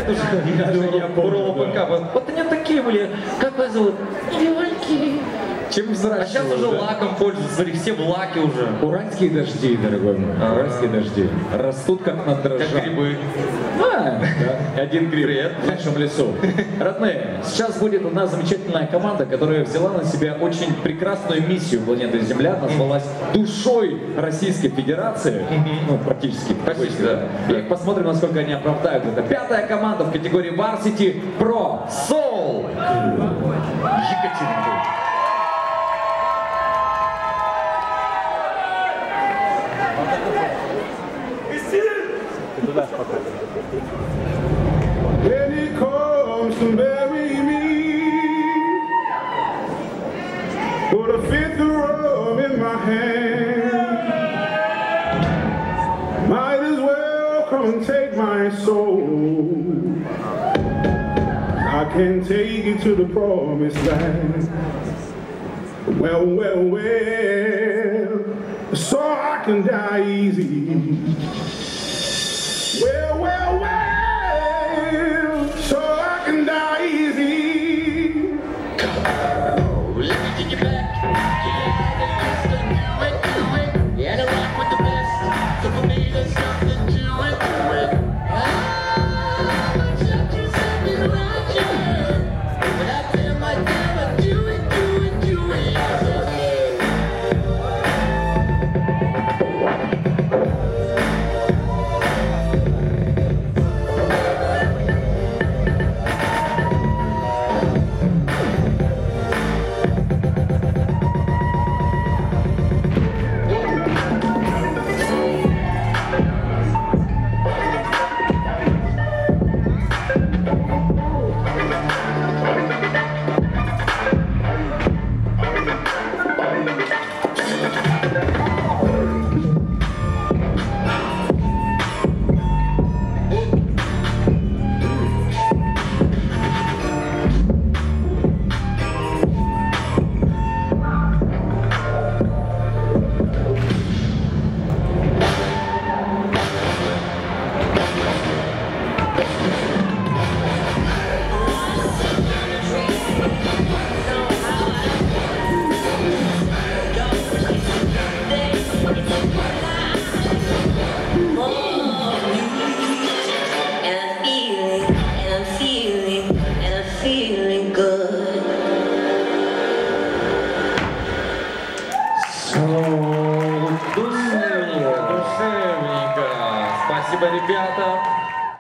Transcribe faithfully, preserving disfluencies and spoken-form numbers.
лет уже, Бурова ПК. Вот они такие были, как вас зовут? Девоньки. Чем взращивают, а сейчас уже да? лаком пользуются, смотри, все в лаке уже. Уральские дожди, дорогой мой, А-а-а. уральские дожди. Растут как на дрожжах. Как грибы. Да, да. Один гриб Привет. в нашем лесу. Родные, сейчас будет у нас замечательная команда, которая взяла на себя очень прекрасную миссию планеты Земля, назвалась душой Российской Федерации. Ну, практически. Практически, да. И посмотрим, насколько они оправдают. Это пятая команда в категории Varsity Pro Soul. Екатеринбург. When he comes to bury me, put a fifth of rum in my hand. Might as well come and take my soul. I can take it to the promised land. Well, well, well, so I can die easy. Well, well, well, so I can die easy. Oh, let me take you back. Yeah, they used to do it, do it. Yeah, they rock with the best. So for me, there's something to it, do it. Ah, something, something right, yeah. But I tell my girl, do it, do it, do it. Душевненько, душевненько. Спасибо, ребята.